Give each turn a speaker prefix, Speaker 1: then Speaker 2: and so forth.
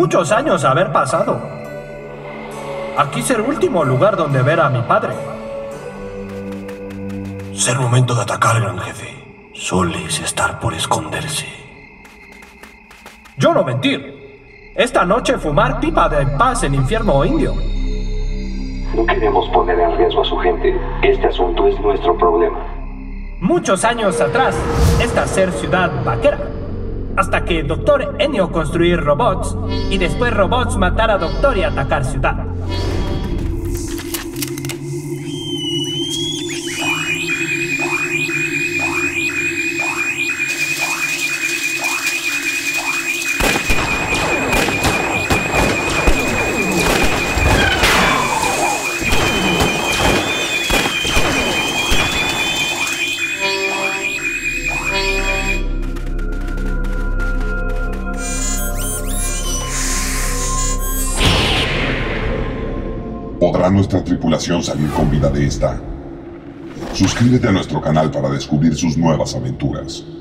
Speaker 1: muchos años haber pasado. Aquí es el último lugar donde ver a mi padre.
Speaker 2: Es el momento de atacar, gran jefe. Soléis estar por esconderse.
Speaker 1: Yo no mentir. Esta noche fumar pipa de paz en infierno indio.
Speaker 3: No queremos poner en riesgo a su gente. Este asunto es nuestro problema.
Speaker 1: Muchos años atrás, esta ser ciudad vaquera. Hasta que Doctor Ennio construir robots y después robots matar a Doctor y atacar ciudad.
Speaker 4: ¿Podrá nuestra tripulación salir con vida de esta? Suscríbete a nuestro canal para descubrir sus nuevas aventuras.